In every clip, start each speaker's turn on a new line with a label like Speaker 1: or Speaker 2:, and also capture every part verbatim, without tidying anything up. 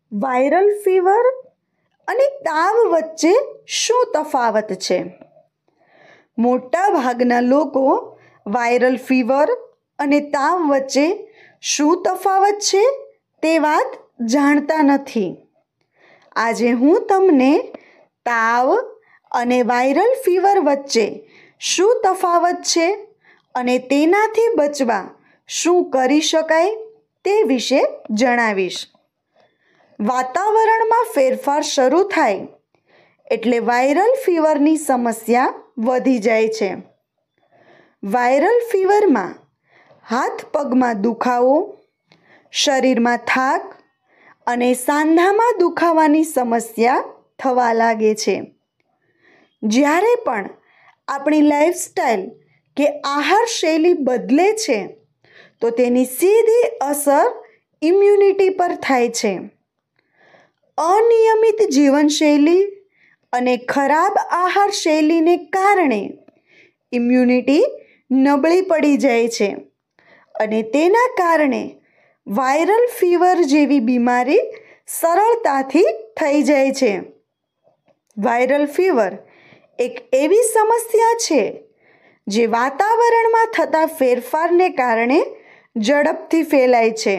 Speaker 1: Viral fever અને તાવ વચ્ચે શું તફાવત છે? મોટા ભાગના લોકો વાયરલ ફીવર અને તાવ વચ્ચે શું તફાવત છે તે વાત જાણતા નથી. આજે હું તમને તાવ અને વાયરલ ફીવર વચ્ચે શું તફાવત છે અને તેનાથી બચવા શું કરી શકાય તે વિશે જણાવીશ. વાતાવરણમાં ફેરફાર શરૂ થાય એટલે વાયરલ ફીવરની સમસ્યા વધી જાય છે. વાયરલ ફીવરમાં હાથ પગમાં દુખાવો, શરીરમાં થાક અને સાંધામાં દુખાવાની સમસ્યા થવા લાગે છે. જ્યારે પણ આપણી લાઈફસ્ટાઈલ કે આહાર શૈલી બદલે છે તો તેની સીધી અસર ઇમ્યુનિટી પર થાય છે. અનિયમિત જીવનશૈલી અને ખરાબ આહાર શૈલીને કારણે ઇમ્યુનિટી નબળી પડી જાય છે અને તેના કારણે વાયરલ ફીવર જેવી બીમારી સરળતાથી થઈ જાય છે. વાયરલ ફીવર એક એવી સમસ્યા છે જે વાતાવરણમાં થતા ફેરફારને કારણે ઝડપથી ફેલાય છે.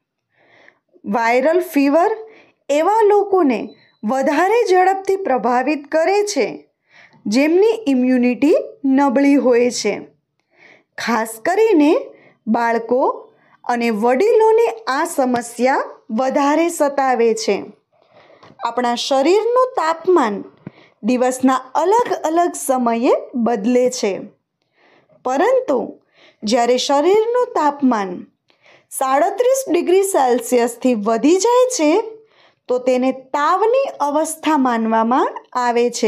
Speaker 1: વાયરલ ફીવર એવા લોકોને વધારે ઝડપથી પ્રભાવિત કરે છે જેમની ઇમ્યુનિટી નબળી હોય છે. ખાસ કરીને બાળકો અને વડીલોને આ સમસ્યા વધારે સતાવે છે. આપણા શરીરનું તાપમાન દિવસના અલગ અલગ સમયે બદલે છે, પરંતુ જ્યારે શરીરનું તાપમાન સાડત્રીસ ડિગ્રી સેલ્સિયસથી વધી જાય છે તો તેને તાવની અવસ્થા માનવામાં આવે છે.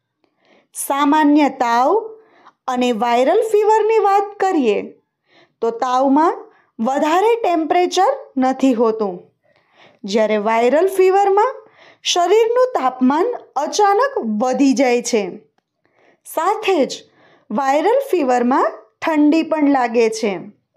Speaker 1: સામાન્ય તાવ અને વાયરલ ફીવરની વાત કરીએ તો તાવમાં વધારે ટેમ્પરેચર નથી હોતું, જ્યારે વાયરલ ફીવરમાં શરીરનું તાપમાન અચાનક વધી જાય છે. સાથે જ વાયરલ ફીવરમાં ઠંડી પણ લાગે છે.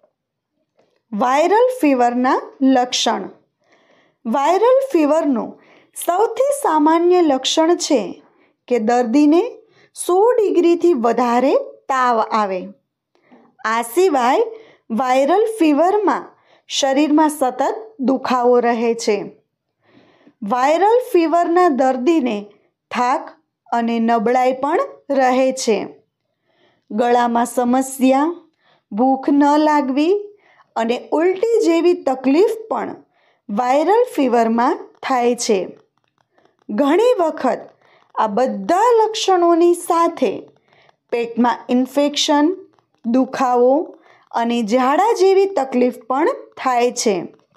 Speaker 1: વાયરલ ફીવરના લક્ષણ. વાયરલ ફીવરનું સૌથી સામાન્ય લક્ષણ છે કે દર્દીને સો ડિગ્રીથી વધારે તાવ આવે. આ સિવાય વાયરલ ફીવરમાં શરીરમાં સતત દુખાવો રહે છે. વાયરલ ફીવરના દર્દીને થાક અને નબળાઈ પણ રહે છે. ગળામાં સમસ્યા, ભૂખ ન લાગવી અને ઉલટી જેવી તકલીફ પણ વાયરલ ફીવરમાં થાય છે. ઘણી વખત આ બધા લક્ષણોની સાથે પેટમાં ઇન્ફેક્શન, દુખાવો અને ઝાડા જેવી તકલીફ પણ થાય છે.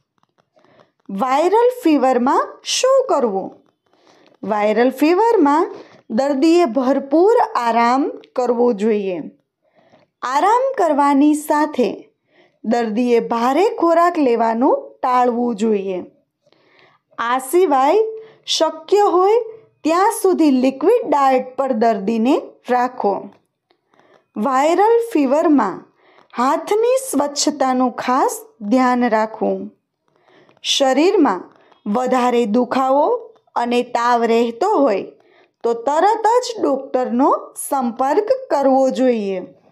Speaker 1: વાયરલ ફીવરમાં શું કરવું? વાયરલ ફીવરમાં દર્દીએ ભરપૂર આરામ કરવો જોઈએ. આરામ કરવાની સાથે દર્દીએ ભારે ખોરાક લેવાનું ટાળવું જોઈએ. આ સિવાય શક્ય હોય ત્યાં સુધી લિક્વિડ ડાયટ પર દર્દીને રાખો. વાયરલ ફીવરમાં હાથની સ્વચ્છતાનું ખાસ ધ્યાન રાખવું. શરીરમાં વધારે દુખાવો અને તાવ રહેતો હોય તો તરત જ ડૉક્ટરનો સંપર્ક કરવો જોઈએ.